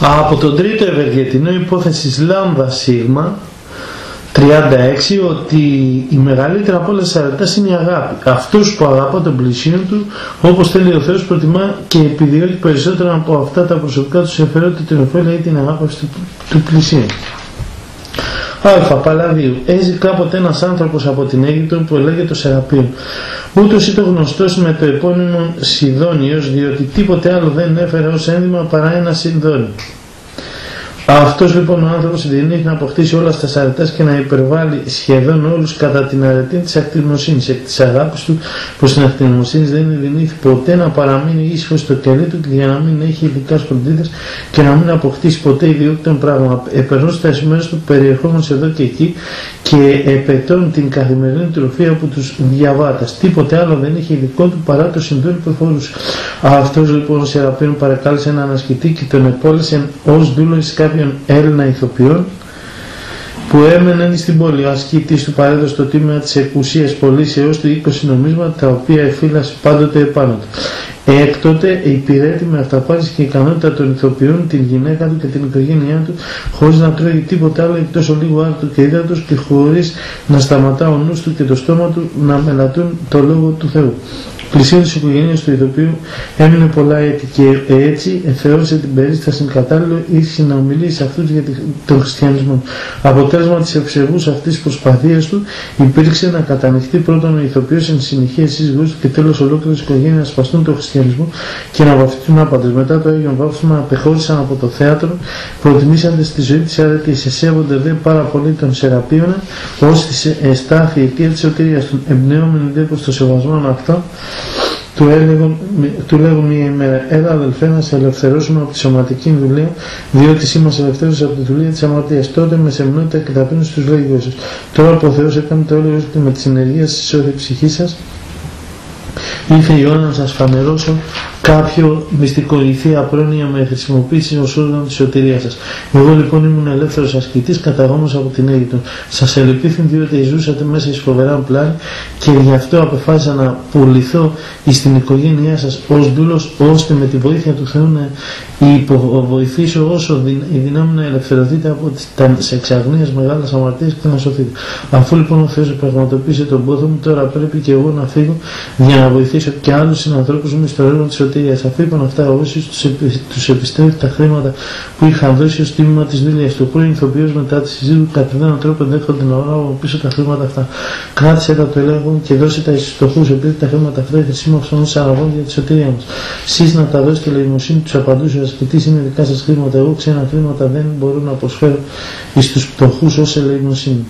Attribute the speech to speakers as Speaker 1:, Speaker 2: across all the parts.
Speaker 1: Από τον τρίτο ευεργετινό υπόθεσης λάμδα σίγμα 36, ότι η μεγαλύτερη από όλες τις αρετές είναι η αγάπη. Αυτός που αγαπά τον πλησίον του, όπως θέλει ο Θεός, προτιμά και επιδιώκει περισσότερο από αυτά τα προσωπικά του συμφέροντα, την ωφέλεια ή την αγάπη του πλησίον. Α. Παλαδίου. Έζη κάποτε ένας άνθρωπος από την Αίγυπτο που έλεγεται ο Σεραπείων. Ούτως ήταν γνωστός με το επώνυμο Σιδόνιος, διότι τίποτε άλλο δεν έφερε ως ένδυμα παρά ένα Σιδόνιο. Αυτός λοιπόν ο άνθρωπος συνδυνήθηκε να αποκτήσει όλα στα αρετές και να υπερβάλλει σχεδόν όλους κατά την αρετή της ακτινοσύνης. Εκ της αγάπης του προς την ακτινοσύνη δεν δυνήθηκε ποτέ να παραμείνει ήσυχος στο κελί του για να μην έχει ειδικά σποντίδες και να μην αποκτήσει ποτέ ιδιόκτητον πράγμα. Επερνούσε τα εσημέρες του περιερχόμενος εδώ και εκεί και επετών την καθημερινή τροφή από τους διαβάτες. Τίποτε άλλο δεν είχε ειδικό του παρά το συνδόνι που φορούσε. Αυτός λοιπόν ο Σεραπείων παρακάλεσε έναν ασκητή και τον επόλυσε ως δούλος κάποιων Έλληνα ηθοποιών που έμεναν στην πόλη. Ο ασκητής του παρέδωσε το τίμημα της εκουσίας πωλήσεως του 20 νομίσματα, τα οποία εφύλασε πάντοτε επάνω του. Έκτοτε υπηρέτη με αυταπάτηση και ικανότητα των ηθοποιών την γυναίκα του και την οικογένειά του, χωρίς να τρώει τίποτα άλλο εκτός ολίγου άρτου και ύδατος και χωρίς να σταματά ο νους του και το στόμα του να μελατούν το λόγο του Θεού. Πλησίον της οικογένειας του ηθοποιού έμεινε πολλά έτη και έτσι θεώρησε την περίσταση κατάλληλο ή συνομιλήσει σε αυτούς για τον χριστιανισμό. Αποτέλεσμα της ευσεβούς αυτής της προσπαθίας του υπήρξε να κατανοιχτεί πρώτον ο ηθοποιός εν συνεχεία σύζυγός του και τέλος ολόκληρη η οικογένεια να σπαστούν τον χριστιανισμό και να βαφτούν άπαντες. Μετά το Άγιον Βάφτισμα απεχώρησαν από το θέατρο, προτιμήσαντες στη ζωή της αρετής. Εσέβονται δε πάρα πολύ τον Σεραπείωνα ως της εστάθη αιτία της σωτηρίας του. Εμπνέομενοι δε προς το σεβασμό αυτό, του λέγω μία ημέρα, έλα αδελφέ να σε ελευθερώσουμε από τη σωματική δουλεία, διότι εσύ μας ελευθέρωσες από τη δουλεία της αμαρτίας. Τότε με σεμνότητα και ταπείνωση τους λέγει Ιωσής. Τώρα που ο Θεός έκανε το όλο και με τη συνεργία σας σώθη η ψυχή σας, ήρθε η ώρα να σας φανερώσω κάποιο μυστικό ηθία απρόνοια με χρησιμοποίηση ως όργανο της σωτηρίας σας. Εγώ λοιπόν ήμουν ελεύθερος ασκητής, καταγόμενος από την Αίγυπτο. Σας ελπίθην διότι ζούσατε μέσα εις φοβερά πλάνη και γι' αυτό αποφάσισα να πουληθώ στην οικογένειά σας ως δούλος, ώστε με τη βοήθεια του Θεού να υποβοηθήσω όσο η δυνάμει να ελευθερωθείτε από τις εξαγνίες μεγάλες αμαρτίες και να σωθείτε. Αφού λοιπόν ο Θεός πραγματοποίησε τον πόθο μου, τώρα πρέπει και εγώ να φύγω για να βοηθήσω και άλλους συνανθρώπους μου στο έργο της σωτηρίας. Αφού είπαν αυτά, ο Όσιος τους επιστρέφει τα χρήματα που είχαν δώσει ως τίμημα της δουλειάς του. Ο πρώην ηθοποιός μετά τη συζήτηση κατά έναν τρόπο δέχονται να λάβουν πίσω τα χρήματα αυτά. Κράτησε τα το έλεγχο και δώσε τα εις φτωχούς, επειδή τα χρήματα αυτά χρησιμοποιούσαν ως αραβών για τη σωτηρία μας. Σεις να τα δώσετε, λογιμοσύνη, τους απαντούσε ο ασκητής, είναι δικά σας χρήματα. Εγώ ξένα χρήματα δεν μπορώ να προσφέρω εις τους φτωχούς ως ελεημοσύνη.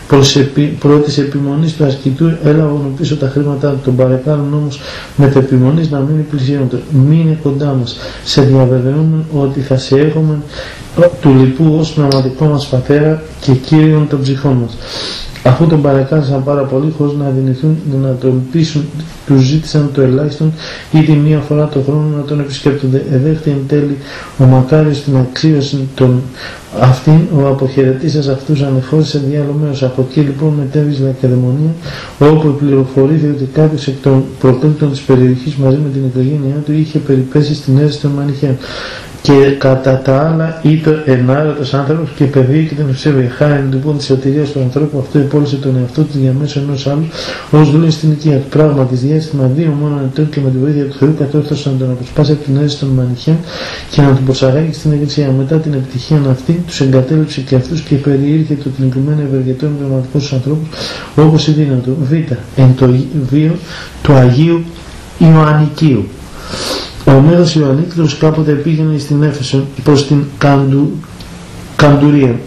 Speaker 1: Πρώτης επιμονής του ασκητού έλαβαν πίσω τα χρήματα, τον παρεκάλουν όμως μετεπιμονής να μείνει πλησίον του. Μείνε κοντά μας. Σε διαβεβαιώνουν ότι θα σε έχουμε του λοιπού ως πνευματικό μας πατέρα και κύριον των ψυχών μας. Αφού τον παρεκάλεσαν πάρα πολύ, χωρίς να αδυνηθούν να τον πείσουν, τους ζήτησαν το ελάχιστον ήδη μία φορά το χρόνο να τον επισκέπτονται. Εδέχτη εν τέλει ο μακάριος την αξίωση των αυτήν, ο αποχαιρετήσας αυτούς ανεχώρησε διάλομέως. Από εκεί λοιπόν μετέβη η Λακεδαιμονία, όπου πληροφορήθηκε ότι κάποιος εκ των προπέλτων της περιοχής μαζί με την οικογένειά του είχε περιπέσει στην αίρεση των Μανιχαίων. Και κατά τα άλλα ήταν ενάρετος άνθρωπος και παιδί και τον ευσέβη. Χάρη λοιπόν της σωτηρίας του ανθρώπου αυτό υπόλυσε τον εαυτό του για μέσω ενός άλλου ως δούλευε στην οικία του. Πράγμα της διάστημα 2 μόνο ετών και με τη βοήθεια του Θεού κατόρθωσε να τον αποσπάσει από την αίρεση των Μανιχαίων και να τον προσαγάγει στην Εκκλησία. Μετά την επιτυχία αυτή τους εγκατέλειψε και αυτούς και περιήρχε το τυλιγμένο ευεργετών πνευματικών στους ανθρώπους όπως η δύναμη του. Β. Εν το βίο του Αγίου Ιωαννικίου. Ο Μέγας Ιωαννίκητος κάποτε πήγαινε στην Έφεσο προς την Καντουρία.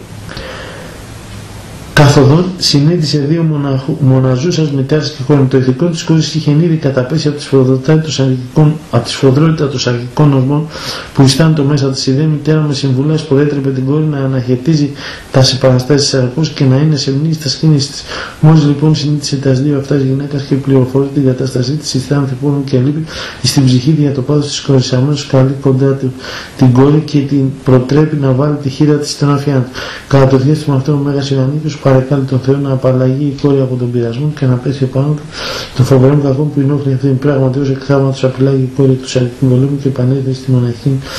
Speaker 1: Καθοδόν συνείδησε 2 μοναζούσας μητέρας και χώρων. Το ηθικό της κόρης είχε ήδη καταπέσει από τη σφοδρότητα των σαρκικών οσμών που ιστάντο μέσα της. Η δε μητέρα με συμβουλές που έτρεπε την κόρη να αναχαιτίζει τα συμπαραστάσεις της αρκούς και να είναι σεμνή στα σκήνης της. Μόλις λοιπόν συνείδησε τα 2 αυτές γυναίκες και πληροφορεί την κατάστασή της, αισθάνθηκε πόνο και λύπη στην ψυχή δια το πάθος της κόρης. Αμέσως καλεί κοντά την κόρη και την προτρέπει να βάλει τη χείρα της στην αφιά του. Κατά το διάστημα αυτό ο Μέγας Ιωαννίκος παρακάλει τον Θεό να απαλλαγεί η κόρη από τον πειρασμό και να πέσει επάνω του των φοβερών κακών που ενόχλει αυτήν. Πράγματι ως εκ θαύματος απειλάγει η κόρη του σαρκικού πολέμου και επανέλθει στη μοναχή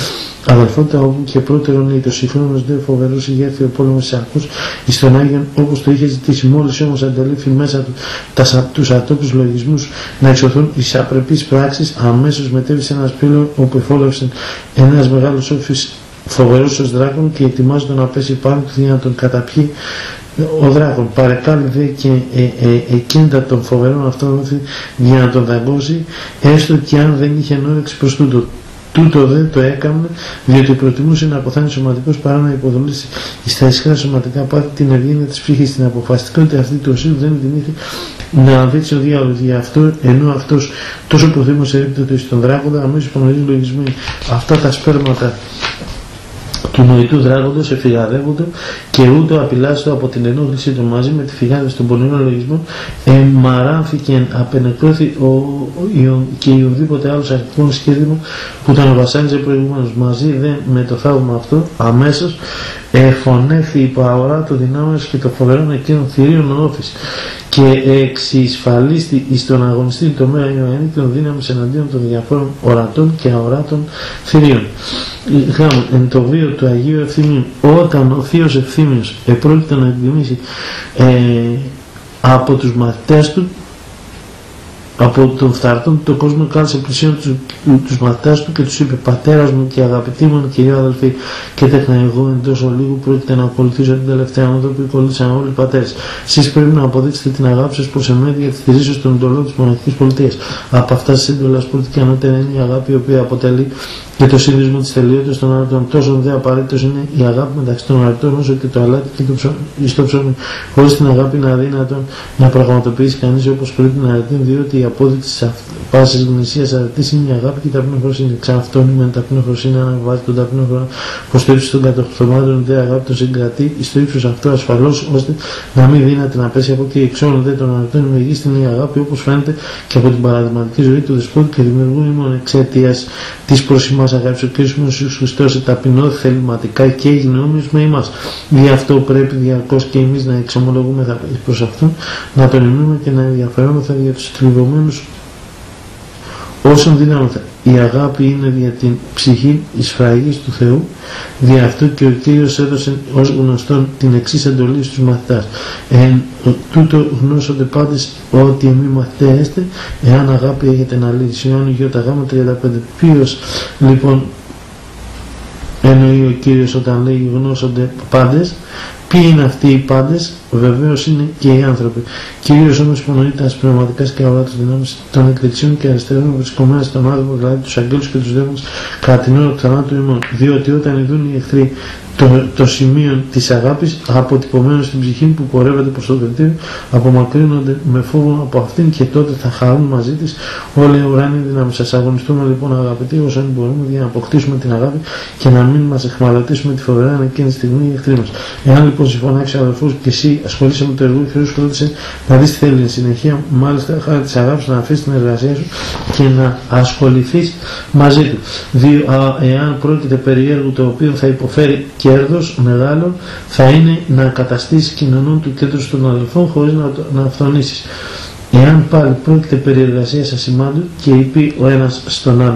Speaker 1: Αδελφότητα, όπου και πρώτερον ή το σύγχρονος δε φοβερός ηγέθη ο πόλεμος της Αρκούς εις τον Άγιον, όπως το είχε ζητήσει. Μόλις όμως αντελήφθη μέσα του τους ατόπους λογισμούς να εξωθούν εις απρεπείς πράξεις, αμέσως μετέβη σε ένα σπήλαιο όπου εφόλευσε ένας μεγάλος όφης φοβερός ως δράκων και ετοιμάζονταν να πέσει πάνω του για να τον καταπιεί ο δράκων. Παρεκάλει δε και εκείντα των φοβερών αυτών για να τον δαγκώσει, έστω και αν δεν είχε όρεξη προς τούτο. Τούτο δε το έκαμε, διότι προτιμούσε να αποθάνει σωματικός παρά να υποδουλήσει στα ισχυρά σωματικά πάθη την ευγένεια της ψυχής. Την αποφασιστικότητα αυτή του οσίου δεν την είχε να δείξει ο διάολος. Γι' αυτό, ενώ αυτός τόσο προθύμως ερείπτεται στον δράκοντα, αμέσως υπονομίζει λογισμένοι αυτά τα σπέρματα του νοητού δράκοντος εφηγαδεύονται και ούτω απειλάστο από την ενόχλησή του μαζί με τη φυγάδευση των πονηρών λογισμών μαράνθηκε απενεκρώθη και οποιοδήποτε άλλος αρχικών σχέδιο που τον βασάνιζε προηγουμένως. Μαζί δε με το θαύμα αυτό αμέσως φωνεύει υπό αοράτο δυνάμεως και το φοβερόν εκείνων θηρίων όφης και εξισφαλίστη εις τον αγωνιστή τομέα Ιωαννίτων δύναμης εναντίον των διαφόρων ορατών και αοράτων θηρίων. Εν το βίο του Αγίου Ευθυμίου, όταν ο Θείος Ευθύμιος επρόκειτο να εκδημήσει από τους μαθητές του, από τον φθαρτόν τον κόσμο, κάλεσε πλησίον τους μαθητάς του και τους είπε: «Πατέρας μου και αγαπητοί μου και δύο αδελφοί, και τέχνα εγώ εν τόσο λίγο πρόκειται να ακολουθήσω την τελευταία όδο που ακολούθησαν όλοι οι πατέρες. Εσείς πρέπει να αποδείξετε την αγάπη σας προς εμένα για τη θηρίσεως των εντολών της μοναχικής πολιτείας. Από αυτά τις έντολες πρώτη και ανώτερα είναι η αγάπη, η οποία αποτελεί και το σύνδεσμο της τελειότητας των αρετών. Τόσο δε απαραίτητος είναι η αγάπη μεταξύ των αρετών όσο και το αλάτι και το ψωμί. Χωρίς την αγάπη είναι αδύνατο να πραγματοποιήσει κανείς όπως πρέπει την αρετή, διότι η απόδειξη της πάσης γνησίας αρετής είναι η αγάπη και η ταπεινοφροσύνη. Εξ αυτών με την ταπεινοφροσύνη αναβάζει τον ταπεινόχρονο προς το ύψος των κατοχθωμάτων, δε αγάπη τον συγκρατεί στο ύψος αυτό ασφαλώς, ώστε να μην δύναται να πέσει από εκεί. Εξώνων δε των αρετών η μεγίστην η αγάπη, όπως φαίνεται και από την παραδειγματική ζωή του δεσπότη και δημιουργούν ημών εξαιτίας της προσημάς αγάπης. Ο Κύριος Ιησούς Χριστός ταπεινώθη θεληματικά και έγινε όμοιος με εμάς. Γι' αυτό πρέπει διαρκώς και εμείς να εξομολογούμε προς αυτόν, να τον εμνούμε και να ενδιαφερόμεθα για τους θλιβωμένους όσων δυνάμεθα. Η αγάπη είναι για την ψυχή εις φραγής του Θεού, δι' αυτό και ο Κύριος έδωσε ως γνωστόν την εξής εντολή στους μαθητάς. Εν τούτο γνώσονται πάντες ότι εμείς μαθητές έστε, εάν αγάπη έχετε να λύσει. Ιωάννου Γ35. Ποιος λοιπόν εννοεί ο Κύριος όταν λέει γνώσονται πάντες? Ποιοι είναι αυτοί οι πάντες? Βεβαίως είναι και οι άνθρωποι. Κυρίως όμως υπονοεί τα πνευματικά και αοράτους δυνάμεις των εκδεξιών και αριστερών βρισκομένων στον άνθρωπο, δηλαδή τους αγγέλους και τους δαίμονες, κατά την ώρα του θανάτου ημών. Διότι όταν ειδούν οι εχθροί το σημείο της αγάπης αποτυπωμένο στην ψυχή που πορεύεται προς το κριτήριο, απομακρύνονται με φόβο από αυτήν και τότε θα χαρούν μαζί της όλοι οι ουράνιοι δυνάμεις. Σας αγωνιστούμε λοιπόν αγαπητοί όσο μπορούμε για να αποκτήσουμε την αγάπη και να μην μας εχμαλωτήσουμε τη φοβερά εκείνη τη στιγμή οι εχθροί μας. Εάν λοιπόν συμφωνάξει ο αδελφός και εσύ ασχολείσαι με το έργο, Θεός φρόντισε να δεις τι θέλει εν συνεχεία, μάλιστα χάρη της αγάπης, να αφήσεις την εργασία σου και να ασχοληθείς μαζί του. Εάν πρόκειται περί έργου το οποίο θα υποφέρει κέρδος μεγάλο, θα είναι να καταστήσεις κοινωνών του κέντρου των αδελφών χωρίς να αυθονήσεις. Εάν πάλι πρόκειται περί εργασίας ασημάντου και είπε ο ένας στον άλλον: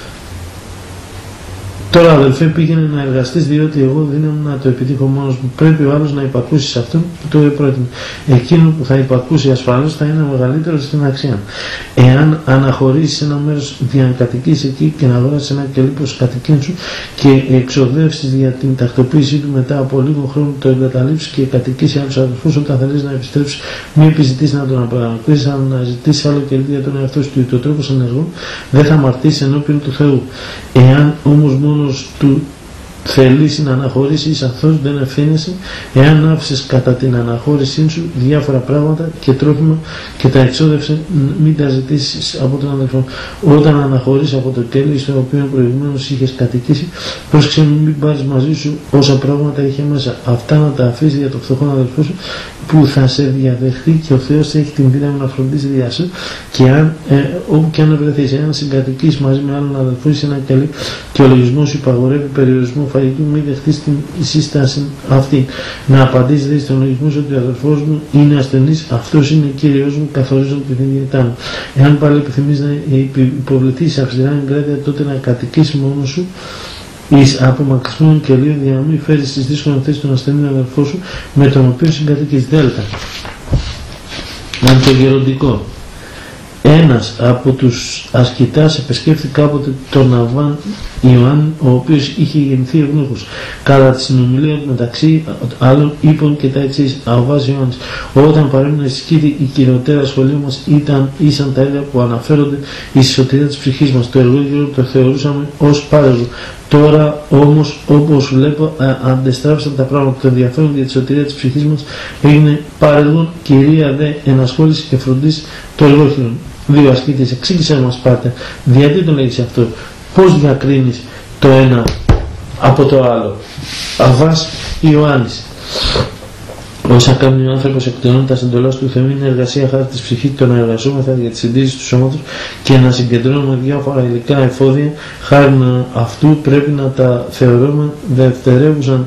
Speaker 1: «Τώρα αδελφέ, πήγαινε να εργαστείς, διότι εγώ δύναμη να το επιτύχω μόνος μου». Πρέπει ο άλλος να υπακούσει σε αυτόν που το επρότεινε. Εκείνο που θα υπακούσει ασφαλώς θα είναι μεγαλύτερο στην αξία. Εάν αναχωρήσεις ένα μέρος για να κατοικείς εκεί και να δώσεις ένα κελί προς κατοικήν σου και εξοδεύσεις για την τακτοποίησή του, μετά από λίγο χρόνο το εγκαταλείψεις και κατοικείς άλλους αδελφούς, όταν θέλεις να επιστρέψεις, μην επιζητήσεις να τον απραγματοποιήσεις, αλλά να ζητήσεις άλλο κελί για τον εαυτό σου. Το τρόπος ενεργών δεν θα αμαρτήσεις ενώπιον του Θεού. Εάν όμως μόνος του θελήσει να αναχωρήσει αθώος, δεν ευθύνεσαι εάν άφησες κατά την αναχώρησή σου διάφορα πράγματα και τρόφιμα και τα εξόδευσε, μην τα ζητήσεις από τον αδελφό. Όταν αναχωρείς από το κέλι στο οποίο προηγουμένως είχες κατοικήσει, πρόσεξε μην πάρεις μαζί σου όσα πράγματα είχε μέσα. Αυτά να τα αφήσεις για το φτωχό αδελφό σου που θα σε διαδεχθεί και ο Θεός έχει την δύναμη να φροντίσει δια σου, και όπου και αν βρεθείς, εάν συγκατοικείς μαζί με άλλον αδελφό ή σε ένα κελί και ο λογισμός σου υπαγορεύει περιορισμό φαγητού, μην δεχτείς την σύσταση αυτή. Να απαντήσεις δηλαδή στον λογισμό σου ότι ο αδελφός μου είναι ασθενής, αυτός είναι Κύριος μου, καθορίζω την ιδιαιτά μου. Εάν πάλι επιθυμείς να υποβληθείς αυστηρά εγκράτεια, τότε να κατοικείς μόνος σου εις απομακρυσμένων κελίων διανομή φέρει στις δύσκολες θέσεις τον ασθενή αδελφό σου με τον οποίο συγκατοικείς. Δέλτα. Αντογεροντικό. Ένας από τους ασκητάς επισκέφθη κάποτε τον Αββάν Ιωάννη, ο οποίος είχε γεννηθεί ευνούχος. Κατά τη συνομιλία μεταξύ άλλων είπαν και τα εξής: Αββάς Ιωάννης, όταν παρέμεινε στη Σκήτη, η κυριότερα σχολεία μας ήσαν τα έργα που αναφέρονται στη σωτηρία της ψυχής μας. Το εργόγυρο το θεωρούσαμε ως πάρεργο. Τώρα όμως, όπως βλέπω, αντεστράφησαν τα πράγματα. Το ενδιαφέρον για τη σωτηρία της ψυχής μας έγινε πάρεργον, κυρία δε ενασχόληση και φροντίσει το εργόχειρο. Δύο ασκήτες, εξήγησε μας πάτε, γιατί το λέγεις αυτό, πώς διακρίνεις το ένα από το άλλο. Αββάς Ιωάννης. Όσα κάνει ο άνθρωπος εκτελώνει τα εντολάς του Θεού είναι εργασία χάρη της ψυχής, το να εργαζόμεθα για τη συντήρηση του σώματος και να συγκεντρώνουμε διάφορα υλικά εφόδια. Χάρη αυτού πρέπει να τα θεωρούμε δευτερεύουσαν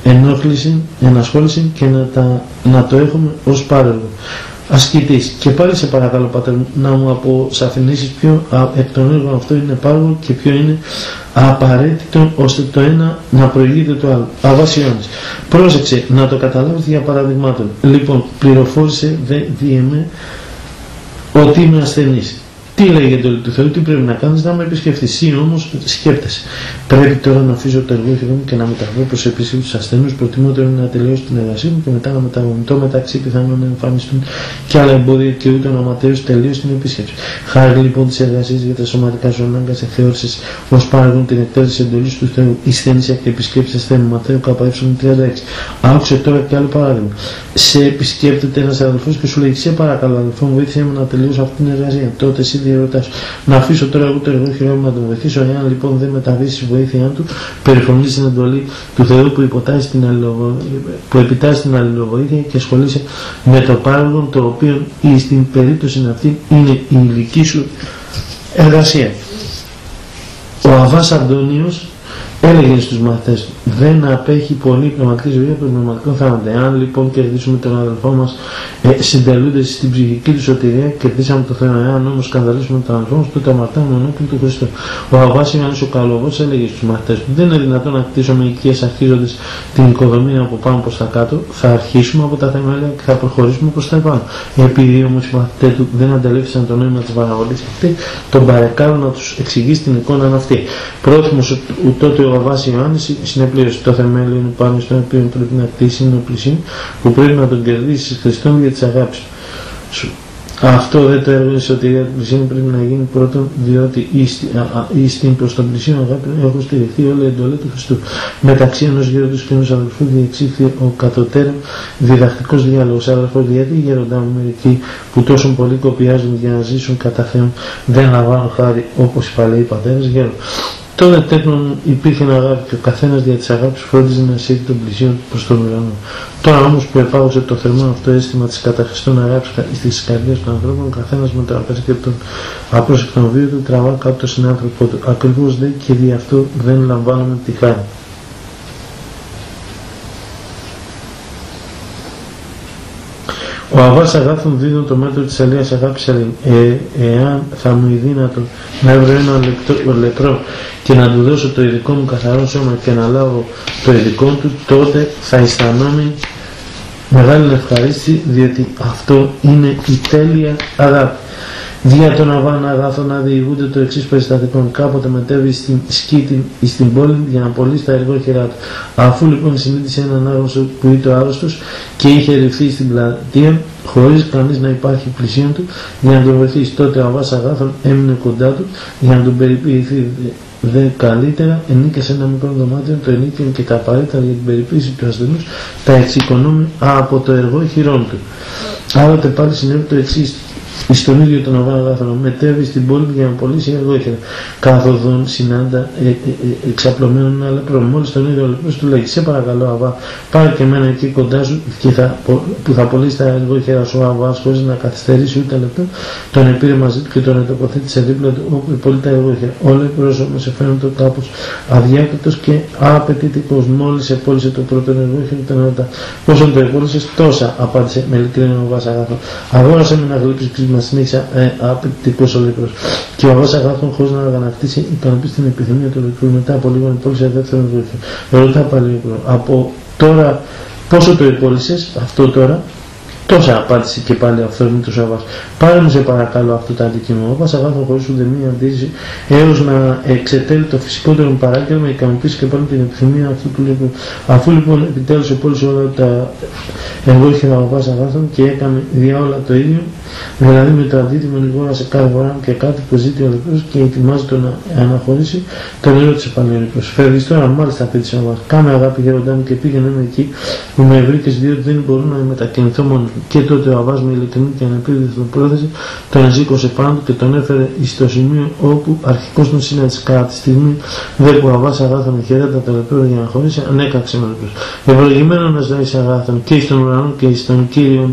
Speaker 1: ενασχόληση και να το έχουμε ως πάρεργο. Ασκητής. Και πάλι σε παρακαλώ, Πάτερ, να μου αποσαφηνίσεις ποιο εκ των έργων αυτό είναι πάργο και ποιο είναι απαραίτητο ώστε το ένα να προηγείται το άλλο. Αββάς Ιωάννης. Πρόσεξε να το καταλάβεις για παραδειγμάτων. Λοιπόν, πληροφόρησε δε διεμέ ότι είμαι ασθενής. Τι λέει για το Λόγο του Θεού, τι πρέπει να κάνεις, να με επισκεφθείς. Εσύ όμως σκέπτεσαι. Πρέπει τώρα να αφήσω το εργόχειρο μου και να μεταβώ προς επίσκεψη στους ασθενούς. Προτιμότερο είναι να τελειώσω την εργασία μου και μετά να μεταβομητώ μεταξύ πιθανόν να εμφανιστούν και άλλα εμπόδια και ούτε να ματέως τελείως την επίσκεψη. Χάρη λοιπόν της εργασίας για τα σωματικά σου ανάγκα σε θεώρησες ως παράγον την εκτέλεση εντολής του Θεού. Ισθένησα και επισκέψεις θέμα Ματθαίου ΚΕ 36. Άκουσε τώρα και άλλο παράδειγμα. Σε επισκέπτεται ένας αδελφός και σου λέει: σε παρακαλώ, αδελφό μου, βοήθησε με να τελειώσω αυτή την εργασία. Τότε εσύ διαρωτάς: να αφήσω τώρα εγώ το εργόχειρό μου να τον βοηθήσω. Εάν λοιπόν δεν μεταβείς στη βοήθειά του, περιφρονείς την εντολή του Θεού που επιτάσσει την αλληλοβοήθεια και ασχολείσαι με το παράγον, το οποίο στην περίπτωση αυτή είναι η ηλική σου εργασία. Ο Αββάς Αντώνιος έλεγε στους μαθητές του: δεν απέχει πολύ η πνευματική ζωή από τον πνευματικό θάνατο. Εάν λοιπόν κερδίσουμε τον αδελφό μας συντελούνται στην ψυχική του σωτηρία, κερδίσαμε το Θεό. Εάν όμως σκανδαλίσουμε τον αδελφό μας, τότε αμαρτάνουμε ενώπιον του Χριστού. Ο Αββάς Ιωάννης ο Καλογός έλεγε στους μαθητές του: δεν είναι δυνατόν να κτίσουμε οικίες αρχίζοντας την οικοδομία από πάνω προς τα κάτω. Θα αρχίσουμε από τα θεμέλια και θα προχωρήσουμε προς τα επάνω. Επειδή όμως οι μαθητές του δεν αντελήφθησαν το νόημα της παραβολής αυτή, τον παρεκάλουν να τους εξηγήσει την εικόνα αυτή. Πρόθυμος τότε ο Αββάς Ιωάννης συνεπλήρωσε: το θεμέλιο είναι πάνω στο οποίο πρέπει να κτίσει, είναι ο πλησίον που πρέπει να τον κερδίσει Χριστόν για τις αγάπης σου. Αυτό δεν το έργο της σωτηρία του πλησίον πρέπει να γίνει πρώτον, διότι στην προς τον πλησίον αγάπη έχω στηριχθεί όλη η εντολή του Χριστού. Μεταξύ ενός γέροντος και ενός αδελφού διεξήχθη ο κατωτέρων διδακτικός διάλογος. Αδελφός, γιατί οι γέροντά μου μερικοί που τόσο πολύ κοπιάζουν για να ζήσουν κατά Θεόν δεν λαμβάνουν χάρη όπως οι παλαιοί πατέρες? Γέρον. Τότε τέτοιον υπήρχε ένα αγάπη και ο καθένας δια της αγάπης φρόντιζε να σύρει τον πλησίον προς τον ουρανό. Τώρα όμως που επάγωσε το θερμό αυτό αίσθημα της καταχρηστών αγάπης στις καρδιές των ανθρώπων, ο καθένας με το απέσκεπτο τον απρόσεκτον βίο του τραβά κάτω τον συνάνθρωπό του. Ακριβώς δε και δι' αυτό δεν λαμβάνουμε τη χάρη. Ο Αββάς Αγάθων δίνει το μέτρο της αλίας αγάπης, εάν θα μου δύνατο να βρω ένα λεκρό και να του δώσω το ειδικό μου καθαρό σώμα και να λάβω το ειδικό του, τότε θα αισθανόμουν μεγάλη ευχαρίστηση, διότι αυτό είναι η τέλεια αγάπη. Δια τον Αββάν Αγάθων να διηγούνται το εξής περιστατικό. Κάποτε μετέβη στην Σκήτη στην πόλη για να πωλήσει τα εργόχειρά του. Αφού λοιπόν συνείδησε έναν άγνωστο που ήταν άρρωστος και είχε ρηφθεί στην πλατεία, χωρίς κανείς να υπάρχει πλησίον του για να τον βοηθήσει, τότε ο Αββάς Αγάθων έμεινε κοντά του για να τον περιποιηθεί δε καλύτερα. Ενίκησε σε ένα μικρό δωμάτιο, το ενίκιο και τα απαραίτητα για την περιποίηση του ασθενούς τα εξοικονόμη από το εργόχειρόν του. Άλλοτε πάλι συνέβη το εξής. Στον ίδιο τον Αββάν Αγάθων μετέβη στην πόλη για να πωλήσει εργόχειρα. Καθοδόν συνάντα εξαπλωμένον ένα λεπρό. Μόλις τον ίδιο λεπρός του λέει: σε παρακαλώ, Αββά, πάρε και εμένα εκεί κοντά σου που θα πωλήσει τα εργόχειρα σου. Ο Αββάς, χωρίς να καθυστερήσει ούτε λεπτό, τον επήρε μαζί του και τον τοποθέτησε δίπλα του όπου πωλεί τα εργόχειρα. Ο λεπρός όμως εφαίνεται κάπως αδιάκριτος και απαιτητικός. Μόλις επώλησε το πρώτο εργόχειρο, τον ρωτά: πόσο το επώλησες? Τόσα, απάντησε με ειλικρίνεια ο Αββάς Αγάθων. Αγόρασε με να γλύψει μας συνέχισε απαιτητικός ο λεπρός. Και ο Αββάς Αγάθων, χωρίς να αγανακτήσει, ικανοποίησε την επιθυμία του λεπρού. Μετά από λίγο υπόλυσε δεύτερον βοήθεια. Ρωτά πάλι ο λεπρός, από τώρα πόσο το υπόλυσες αυτό τώρα? Τόσα, απάντησε και πάλι αυθόρμητος ο Αββάς. Πάρε μου σε παρακαλώ αυτό το αντικείμενο. Ο Αββάς Αγάθων, χωρίς ούτε μία αντίρρηση, έως να εξετέλει το φυσικότερο παράγγελμα, ικανοποίησε και πάλι την επιθυμία αυτού του λεπρού. Αφού λοιπόν επιτέλους επόλυσε όλα τα εργόχειρα ο Αββάς Αγάθων και έκανε δια όλα το ίδιο, δηλαδή με το αντίτιμο λιγόρα σε κάθε φορά και κάτι που ζήτησε ο λεπρός και ετοιμάζει το να αναχωρήσει, τον ερώτησε πάλι ο λεπρός. Φεύγεις τώρα? Μάλιστα, απέτησε ο Αββάς. Κάνε αγάπη γέροντά μου και πήγαινε εκεί που με βρήκες, διότι δεν μπορώ να μετακινηθώ μόνο. Και τότε ο Αββάς με ειλικρινή και ανεπίδευτο πρόθεση τον σήκωσε πάνω του και τον έφερε στο σημείο όπου αρχικώς τον συνάντησε. Κατά τη στιγμή δε που ο Αββάς Αγάθων χαιρέτα το λεπρό για να χωρίσει, ανέκαξε με λεπρός. Ευλογημένο να ζήσει Αγάθων και στον ουρανό και στον Κύριον,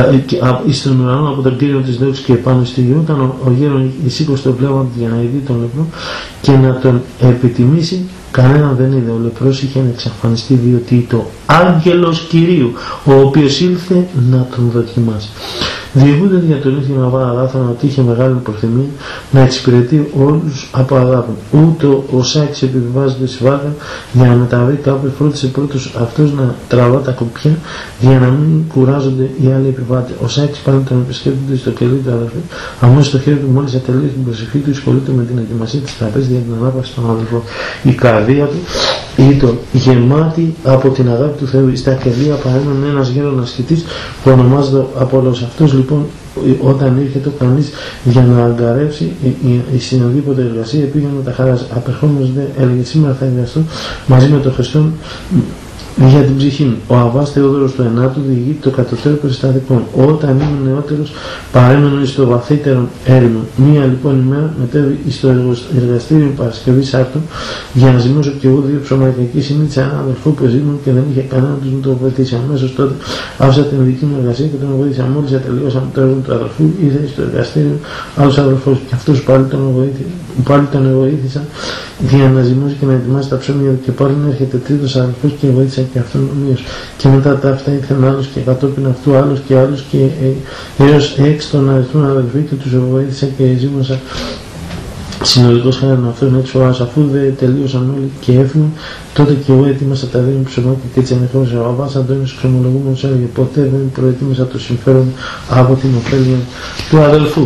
Speaker 1: στον ουρανό από τον Κύριο της δόξης και επάνω στη γη. Όταν ο γέρον σήκωσε το πνεύμα του για να ειδεί τον λεπρό και να τον επιτιμήσει, κανέναν δεν είδε. Ο λεπρός είχε εξαφανιστεί, διότι το άγγελος Κυρίου, ο οποίος ήλθε να τον δοκιμάσει. Διηγούνται για τον ίδιο Αββά Αγάθων ότι είχε μεγάλη προθυμία να εξυπηρετεί όλους από αγάπη. Ούτε ο Σάκης επιβιβάζεται στη βάρκα για να μεταβεί κάπου, φρόντισε πρώτος αυτός να τραβά τα κουπιά για να μην κουράζονται οι άλλοι επιβάτες. Ο Σάκης πάλι τον επισκέπτεται στο κελί του αδελφού. Αμέσως το χέρι του, μόλις ατελείωσε την προσευχή του, ασχολείται με την ετοιμασία της τραπέζης για την ανάπαυση των αδελφών. Η καρδία του ήταν γεμάτη από την αγάπη του Θεού. Στα κελία παρέμενε ένας γέρον ασκητής που ονομάζεται Απόλλωνος. Αυτός λοιπόν, όταν ήρθε κανείς για να αγκαρεύσει η συνοδήποτε εργασία, πήγαινε να τα χαράζει. Απερχόμενος δε έλεγε: σήμερα θα εργαστώ μαζί με τον Χριστό για την ψυχή μου. Ο Αββάς Θεόδωρος του 9ου διηγεί το κατωτέρω περιστατικό. Όταν ήμουν νεότερος, παρέμενε στο βαθύτερο έρημο. Μία λοιπόν ημέρα μετέβη στο εργαστήριο Παρασκευή Σάρτων για να ζυμώσω και εγώ 2 ψωμάκια. Εκεί συνήθισα έναν αδελφό που ζήμουν και δεν είχε κανένα του να το βοηθήσει. Αμέσως τότε άφησα την δική μου εργασία και τον βοήθησα. Μόλις τελειώσαμε το έργο του αδελφού, ήρθε στο εργαστήριο άλλος αδελφός και αυτός πάλι τον βοήθησα για να ζυμώσει και να ετοιμάσει τα ψωμιά και πάλι έρχεται τρίτος αδελφός και βοήθησα και αυτόν ομοίως. Και μετά τα αυτά ήρθαν άλλος και κατόπιν αυτού άλλος και άλλος και έως 6 τον αριθμό αδελφοί και τους βοήθησα και ζήμωσα συνολικός χάρη αυτόν έξω ώρας. Αφού δεν τελείωσαν όλοι και έφυγαν, τότε και εγώ ετοίμασα τα 2 ψωμάκια και έτσι ανεχόμασα. Ο Αββάς Αντώνης ξεμολογούμενος έλεγε: ποτέ δεν προετοίμασα το συμφέρον από την ωφέλεια του αδελφού.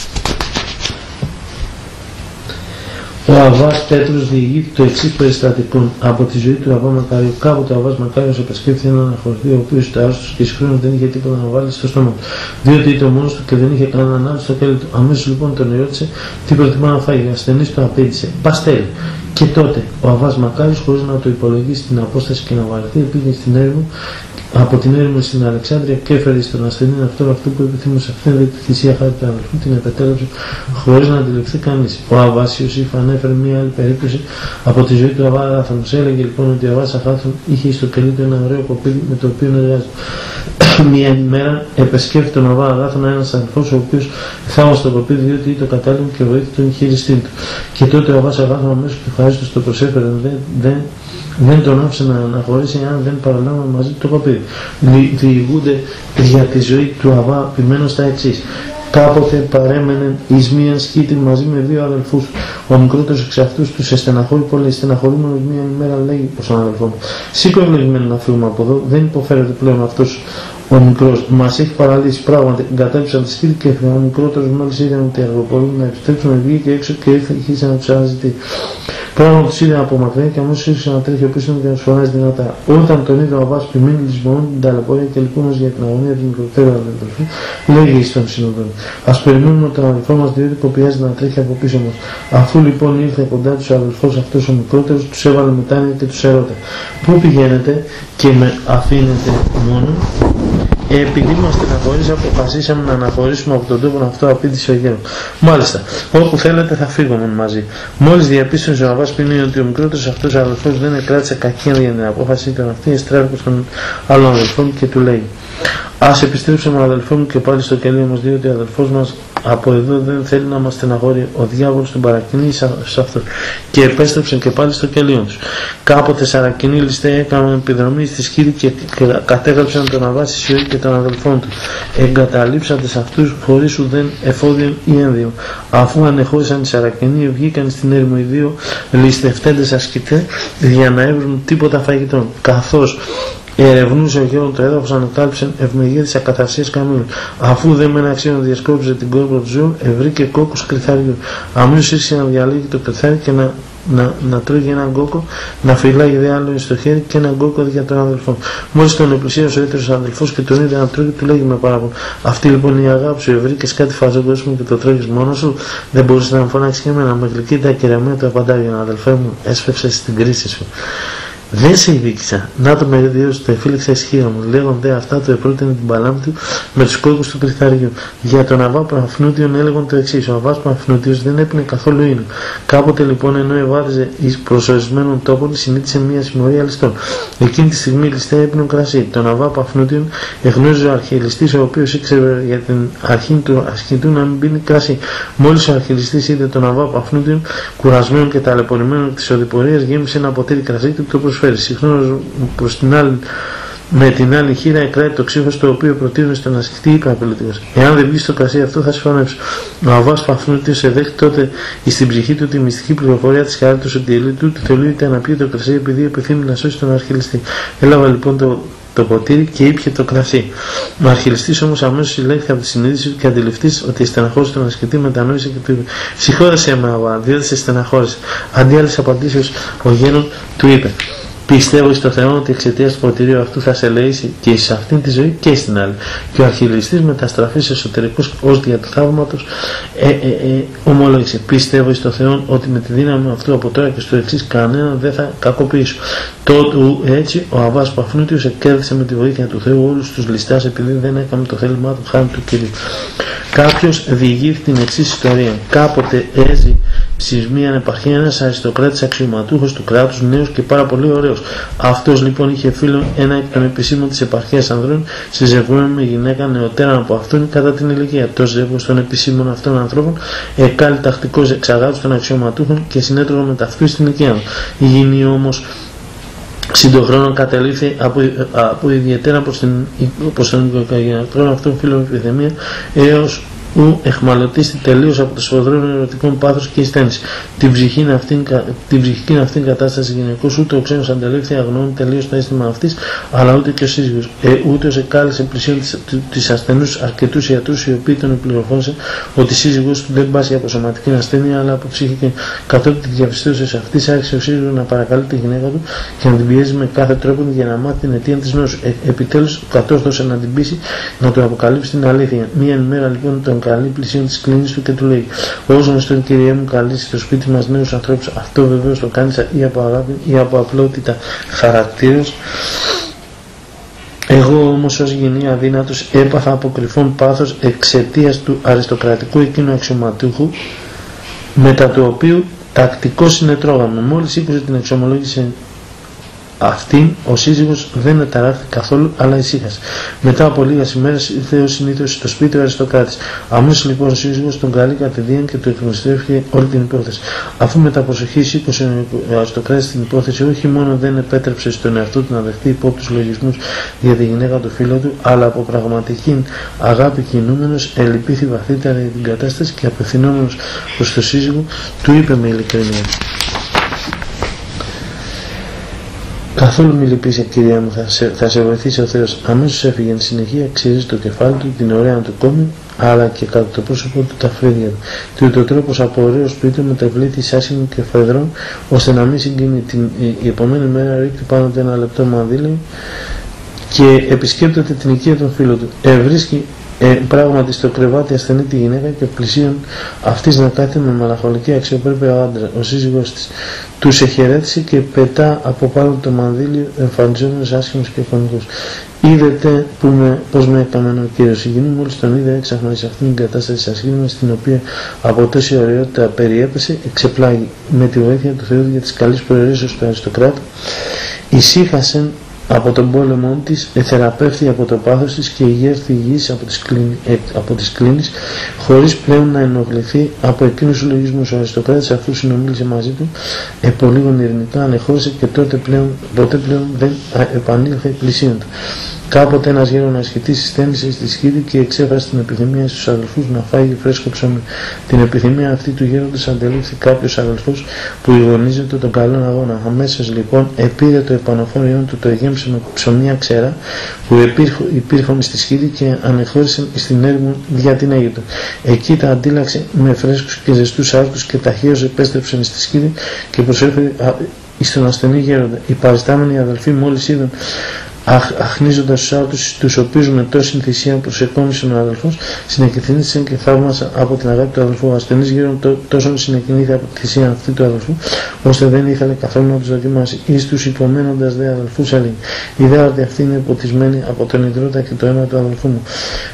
Speaker 1: Ο Αββάς Πέτρος διηγεί το εξής περιστατικό από τη ζωή του Αββά Μακάριου. Κάποτε ο Αββάς Μακάριος επισκέφθηκε έναν αναχωρητή, ο οποίος το άρρωστος και συγχρόνως δεν είχε τίποτα να βάλει στο στόμα του, διότι ήταν μόνος του και δεν είχε κανέναν άλλο στο κέλι του. Αμέσως λοιπόν τον ερώτησε τι προτιμά να φάει. Ο ασθενής του απήντησε: παστέλι. Και τότε ο Αββάς Μακάριος, χωρίς να το υπολογίσει την απόσταση και να βαρεθεί, πήγε στην έρημο, από την έρημο στην Αλεξάνδρεια και έφερε στον ασθενή αυτό που επιθυμούσε. Αυτήν δε τη θυσία χάρη του αδελφού την επετέλεψε χωρίς να αντιληφθεί κανείς. Ο Αββάς Ιωσήφ ανέφερε μία άλλη περίπτωση από τη ζωή του Αββά Αγάθων. Έλεγε λοιπόν ότι ο Αββάς Αγάθων είχε στο κελί του ένα ωραίο κοπίδι με το οποίο εργάζεται. Μία ημέρα επισκέφθηκε τον Αββά Αγάθων ένας αδελφός, ο οποίος θαύμασε το κοπίδι διότι το κατάλληλο και βοήθησε τον χειριστή του. Και τότε ο Αββάς Αγάθων αμέσως και ευχαρίστως το προσέφερε. Δεν τον άφησε να αναχωρήσει αν δεν παραλάβαμε μαζί το κοπίδι. Διηγούνται για τη ζωή του Αββά ποιμένος τα εξής. Κάποτε παρέμενε εις μίαν σκήτη μαζί με 2 αδελφούς. Ο μικρότερος εξ αυτούς τους εστεναχώρη πολύ. Στεναχωρούμενος μία ημέρα λέγει προς τον αδελφό μου: σήκω ευλογημένο να φύγουμε από εδώ, δεν υποφέρεται πλέον αυτός ο μικρός. Μας έχει παραλύσει πράγματι. Εγκατέλειψαν τη σκήτη και έφυγαν. Ο μικρότερος μόλις είδαν ότι αργοπολούν να επιστρέψουν, βγήκε έξω και ήρθε να τους αναζητεί. Πράγμα τους είδε από μακριά και αμέσως ήρθε να τρέχει ο πίσω και να τους φωνάζει δυνατά. Όταν τον είδε ο Αββάς ποιμένει λησμονών την ταλαιπωρία και λυπούμενος για την αγωνία του μικροτέρου αδελφού, λέγει στον συνοδόν: ας περιμένουμε τον αδελφό μας, διότι κοπιάζει να τρέχει από πίσω μας. Αφού λοιπόν ήρθε κοντά τους ο αδελφός αυτός ο μικρότερος, τους έβαλε μετάνοια και τους έρωτα: πού πηγαίνετε και με αφήνετε μόνο? Επειδή μας στεναχωρήσει, αποφασίσαμε να αναχωρήσουμε από τον τόπο αυτό, απήντησε ο γέρον. Μάλιστα, όπου θέλετε θα φύγουμε μαζί. Μόλις διαπίστωσε ο Αββάς Πινίου ότι ο μικρότερος αυτός αδελφός δεν εκράτησε κακία για την απόφαση, ήταν αυτή, εστρέφει προς τον άλλον αδελφό και του λέει: ας επιστρέψουμε αδελφό μου και πάλι στο κελί μας, διότι ο αδελφός μας από εδώ δεν θέλει να μας στεναχωρεί. Ο διάβολος τον παρακινεί σε αυτό και επέστρεψαν και πάλι στο κελίον τους. Κάποτε Σαρακινοί ληστέ έκαναν επιδρομή στη Σκύρη και κατέγραψαν τον Αβά στη Σιωή και των αδελφών του. Εγκαταλείψαντες αυτούς χωρίς ουδέν εφόδιον ή ένδυο. Αφού ανεχώρησαν οι Σαρακινοί, βγήκαν στην έρημο οι δύο ληστευτέντες ασκητές για να έβρουν τίποτα φαγητών. Καθώς ερευνούσε ο γέρον το έδαφος, ανακάλυψαν ευμεγέθης ακαθαρσίας καμήλων. Αφού δεν με ένα αξίον διασκόπησε την κόρπα του ζώου, ευρήκε κόκκους κρυθαριού. Αμέσως ήρθε να διαλύει το κρυθάρι και να τρώγει έναν κόκκο, να φυλάει δε άλλο στο χέρι και έναν κόκκο για τον αδελφό. Μόλις τον επλησίασε ο έτερος αδελφός και τον είδε να τρώγει, του λέγει με παράπονο: αυτή λοιπόν η αγάπη σου, ευρήκες κάτι φαζόκοσμο και το τρώγεις μόνος σου, δεν μπορείς να φωνάξεις και εμένα? Με γλυκή τα κεραμία του απαντάει: αδελφέ μου, έσφευσες στην κρίση σου. Δεν σε ειδίκησα. Να το μεριδιώσει, το εφήλεξα ισχύα μου. Λέγονται αυτά, το επρότεινε την παλάμη του με τους κόκκους του κρυθαριού. Για τον Αβά Παφνούτιον έλεγαν το εξής: ο Αβάς Παφνούτιος δεν έπινε καθόλου ίνο. Κάποτε λοιπόν, ενώ ευάδιζε εις προσορισμένων τόπων, συνήθισε μια συμμορία ληστών. Εκείνη τη στιγμή οι ληστές έπιναν κρασί. Τον Αβά Παφνούτιον εγνώριζε ο αρχιελιστής, ο οποίος ήξερε για την αρχή του ασκητού να μην πίνει κρασί. Μόλις ο αρχιελιστής είδε τον Αβά Παφνούτιον κουρασμένο και ταλαιπωρημένο της οδηπορίας, γέμισε ένα ποτήρι κρασί και το προσφέρει. Συχνώς προς την άλλη, με την άλλη χείρα εκράτει το ξύφος, το οποίο προτείνει στον ασκητή, είπε απελητικός: εάν δεν βγει στο κρασί αυτό, θα συμφωνήσω. Ο Αβάς Παφνούτιος εδέχει τότε στην ψυχή του τη μυστική πληροφορία της χαράς ότι η ελίτ του θελούνται να πιει το κρασί επειδή επιθυμεί να σώσει τον αρχιελιστή. Έλαβε λοιπόν το ποτήρι και ήπιε το κρασί. Ο αρχιελιστής όμως αμέσως συλλέχθηκε από τη συνείδηση του και αντιληφθής ότι στεναχώρησε τον ασκητή, μετανόησε και του είπε: συγχώρεσαι με Αβά, διότι σε στεναχώρησε. Αντί άλλης απαντήσεως, ο γέρον του είπε: πιστεύω στο Θεό ότι εξαιτίας του ποτηρίου αυτού θα σε ελεήσει και σε αυτήν τη ζωή και στην άλλη. Και ο αρχιελιστής μεταστραφής εσωτερικός ως δια του θαύματος ομολόγησε: πιστεύω στο Θεό ότι με τη δύναμη αυτού από τώρα και στο εξής κανέναν δεν θα κακοποιήσω. Τότε έτσι ο Αβάς Παφνούτιος εκέρδισε με τη βοήθεια του Θεού όλους τους ληστάς επειδή δεν έκαμε το θέλημά του χάρη του Κυρίου. Κάποιος διηγήθηκε την εξής ιστορία. Κάποτε έζει σε μια επαρχία ένας αριστοκράτης αξιωματούχος του κράτους, νέος και πάρα πολύ ωραίος. Αυτός λοιπόν είχε φίλον ένα εκ των επισήμων της επαρχίας ανδρών, συζευμένο με γυναίκα νεωτέρα από αυτόν κατά την ηλικία. Το ζεύγος των επισήμων αυτών ανθρώπων εκάλει τακτικός εξαγάτους των αξιωματούχων και συνέτρωγε με ταυτού στην ηλικία του. Η γυνή όμως συντοχρόνων κατελήφθη από ιδιαίτερα προς τον οικογενειακό αυτόν φίλων επιθυμία, έως που εχμαλωτίστη τελείως από το σφοδρό ερωτικό πάθος και η στένση. Την ψυχική αυτήν κατάσταση γυναικός ούτε ο ξένος αντελήφθη αγνοών τελείως το αίσθημα αυτής, αλλά ούτε και ο σύζυγος. Ούτε ως εκάλεσε πλησίον της ασθενούς αρκετούς ιατρούς, οι οποίοι τον πληροφόρησαν ότι η σύζυγός του δεν πάσχει από σωματική ασθένεια αλλά από ψυχική. Κατόπιν τη διαπιστώσεως αυτής, άρχισε ο σύζυγος να παρακαλεί τη γυναίκα του και να την πιέζει με κάθε τρόπο για να μάθει την αιτία της νόσου. Επιτέλους κατόρθωσε να την πείσει να του αποκαλύψει την αλήθεια. Μία ημέρα λοιπόν τον καλεί πλησίον της κλίνης του και του λέει: όσο γνωστόν Κυριέ μου καλείς στο σπίτι μας νέους ανθρώπους, αυτό βεβαίως το κάνεις ή από αγάπη ή από απλότητα χαρακτήρας. Εγώ όμως ως γενή αδύνατος έπαθα από κρυφόν πάθος εξαιτίας του αριστοκρατικού εκείνου αξιωματούχου, μετά το οποίο τακτικό συνετρώγαμε. Μόλις ήκουσε την εξομολόγηση αυτήν, ο σύζυγος δεν εταράχθη καθόλου, αλλά ησύχασε. Μετά από λίγες ημέρες ήρθε ως συνήθως στο σπίτι ο αριστοκράτης. Αμέσως λοιπόν ο σύζυγος τον καλεί κατηδίαν και του εκμυστεύει όλη την υπόθεση. Αφού με τα προσοχή σήκωσε ο αριστοκράτης την υπόθεση, όχι μόνο δεν επέτρεψε στον εαυτό του να δεχτεί υπόπτους λογισμούς για τη γυναίκα του φίλου του, αλλά από πραγματική αγάπη κινούμενος ελυπήθη βαθύτερα για την κατάσταση και απευθυνόμενος προς το σύζυγο, του είπε με ειλικρίνεια: καθόλου μη λυπήσει, κυρία μου, θα σε βοηθήσει ο Θεός. Αμέσως έφυγε εν συνεχεία, ξύριζε το κεφάλι του, την ωραία του κόμη, αλλά και κάτω το πρόσωπο του τα φρύδια του. Τούτο τρόπος από ωραίο σπίτι μεταβλήθη άσχημο και φεδρών, ώστε να μην συγκίνει. Η επόμενη μέρα ρίχνει πάνω του ένα λεπτό μανδύλι και επισκέπτεται την οικία των φίλων του. Βρίσκει πράγματι στο κρεβάτι ασθενή τη γυναίκα και πλησίον αυτής να κάθεται με μελαγχολική αξιοπρέπεια ο άντρας, ο σύζυγός της. Τους εχαιρέτησε και πετά από πάνω το μανδύλιο, εμφανιζόμενος άσχημος και κωμικός. Είδετε πώς με έκαμε ο Κύριος. Η γυνή μόλις τον είδε έξαφνα σε αυτήν την κατάσταση ασχήμενη, στην οποία από τόση ωραιότητα περιέπεσε, εξεπλάγει. Με τη βοήθεια του Θεού για της καλής προαιρέσεως του αριστοκράτη, ησύχασεν από τον πόλεμο της, εθεραπεύθη από το πάθος της και ηγέρθη υγιής από τις κλίνεις, χωρίς πλέον να ενοχληθεί από εκείνους τους λογισμούς. Ο Αριστοκράτης, αφού συνομίλησε μαζί του, επολίγων ειρηνικά ανεχώρησε και ποτέ πλέον δεν επανήλθε πλησίον του. Κάποτε ένας γέρον ασκητής στένησε στη σκήτη και εξέφρασε την επιθυμία στους αδελφούς να φάγει φρέσκο ψωμί. Την επιθυμία αυτή του γέροντος αντελήφθη κάποιος αδελφός που ηγονίζεται τον καλόν αγώνα. Αμέσως λοιπόν επήρε το επαναφόριον του, το εγέμψε με ψωμιά ξέρα που υπήρχαν στη σκήτη και ανεχώρησε στην έρημο δια την Αίγυπτο. Εκεί τα αντίλαξε με φρέσκους και ζεστούς άρκους και ταχαίως επέστρεψαν στη σκήτη και προσέφερε στον ασθενή γέροντα. Οι παριστάμενοι αδελφοί μόλις είδαν αχνίζοντας τους άρτους, τους οποίους με τόση θυσία προσεκόμισαν ο αδελφός, συνεκκινήθησαν και θαύμασαν από την αγάπη του αδελφού. Ο ασθενής γέρον τόσο συνεκκινήθη από τη θυσία αυτή του αδελφού, ώστε δεν ήθελε καθόλου να τους δοκιμάσει. Εις τους υπομένοντας δε αδελφούς έλεγε: η δέαρτη αυτή είναι ποτισμένη από τον ιδρώτα και το αίμα του αδελφού μου.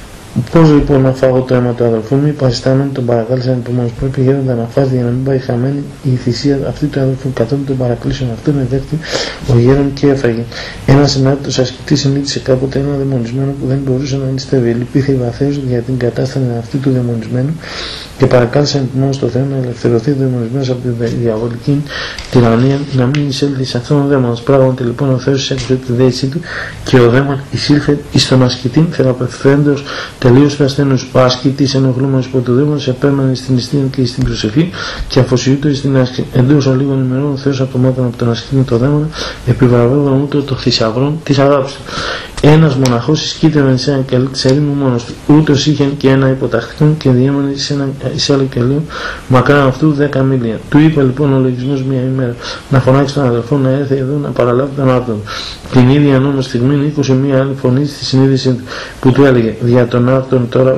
Speaker 1: Πώς λοιπόν να φάγω το αίμα του αδελφού μου? Οι παριστάμενοι τον παρακάλεσαν υπομόνως. Πρέπει γέροντα να φας για να μην πάει χαμένη η θυσία αυτή του αδελφού. Κατόπιν τον παρακλήσεων αυτόν εδέχτη ο γέρον και έφαγε. Ένας ενάρετος ασκητής συνείδησε κάποτε ένα δαιμονισμένο που δεν μπορούσε να νηστεύει. Λυπήθη βαθέως για την κατάσταση αυτή του δαιμονισμένου και παρακάλεσαν υπομόνως το Θεό να ελευθερωθεί ο δαιμονισμένος από τη διαβολική τυραννία, να μην εισέλθει σε αυτόν τον δαίμονα. Πράγματι λοιπόν ο Θεός εισέλθει τη δέησή του και ο δαίμον εισήλθε εις τον ασκητή θεραπευθέντος τελείως του ασθενούς. Ο ασκητής ενοχλούμενος από το δαίμον επέμενε στην νηστεία και στην προσευχή και αφοσιούτο στην άσκηση. Εντός λίγων ημερών ο Θεός απομάκρυνε από τον ασκητή το δαίμονα, επιβραβεύονταν ούτω το θησαυρό της αγάπης του. Ένας μοναχός ισκήτευε σε ένα κελί της ερήμου μόνος του. Ούτως είχε και ένα υποτακτικό και διέμενε σε άλλο κελίο, μακράν αυτού 10 μίλια. Του είπε λοιπόν ο λογισμός μια ημέρα να φωνάξει τον αδελφό να έρθει εδώ να παραλάβει τον άρτον. Την ίδια όμως στιγμή ήκουσε μια άλλη φωνή στη συνείδησή του που του έλεγε: δια τον άρτον τώρα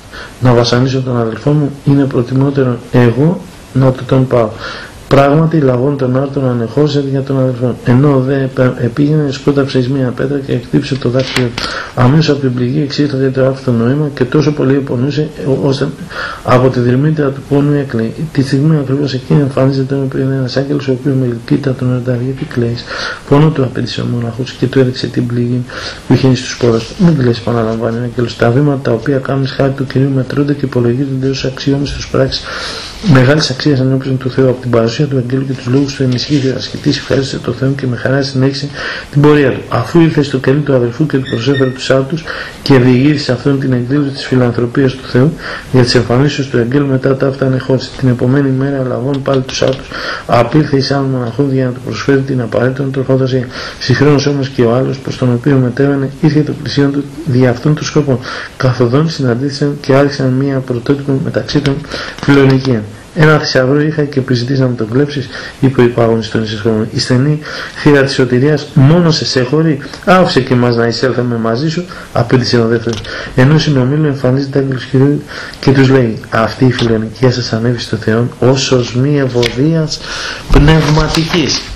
Speaker 1: να βασανίσω τον αδελφό μου, είναι προτιμότερο εγώ να του τον πάω. Πράγματι, λαγών τον άρτον ανεχώρησε για τον αδελφό. Ενώ δε επήγαινε, σκόταψε εις μία πέτρα και εκτύψε το δάχτυλο του. Αμέσως από την πληγή εξήλθε το άφθο νοήμα και τόσο πολύ επονούσε, ώστε από τη δρυμύτερα του πόνου έκλαιε. Τη στιγμή ακριβώς εκείνη εμφανίζεται ένας άγγελος, ο οποίος με λυπήτα τον ερωτά: γιατί κλαίεις? Πόνο του απέτησε ο μοναχός και του έδειξε την πληγή που είχε στους πόρους του. Μην κλαις, επαναλαμβάνει ο άγγελος. Τα βήματα τα οποία κάνουν χάρη του κυρίου μετρώνται και υπολογίζονται ως αξιόμιστος πράξεις μεγάλης αξίας ενώπιον του Θεού. Από την παρουσία του Αγγέλου και τους λόγους του ενισχύει ο ασκητής, ευχαρίστησε το Θεό και με χαρά συνέχισε την πορεία του. Αφού ήρθε στο κελί του αδελφού και του προσέφερε τους άρτους και διηγήθησε αυτόν την εκδήλωση της φιλανθρωπίας του Θεού για τις εμφανίσεις του Αγγέλου, μετά τα αυτά ανεχώρησε. Την επομένη μέρα, λαβών πάλι τους άρτους, απήλθε εις άλλον μοναχό για να του προσφέρει την απαραίτητη τροφοδοσία. Συγχρόνως όμως και ο άλλος προς τον οποίο μετέβαινε ήρθε το πλησίον του δια αυτών των σκοπών. Καθοδόν συναντήθησαν και άρχισαν μία πρωτότυπο μεταξύ των φιλονικίων. Ένα θησαυρό είχα και επιζητείς να μου το βλέψεις, είπε ο υπάγονης των εισερχόμενων. Η στενή θύρα της σωτηρίας μόνο σε χωρεί. Άφησε και μας να εισέλθαμε μαζί σου, απέντησε ο δεύτερος. Ενώ συνομίλου εμφανίζεται άγγελος Κυρίου και τους λέει: αυτή η φιλονικία σας ανέβει στο Θεό ως οσμή ευωδίας πνευματικής.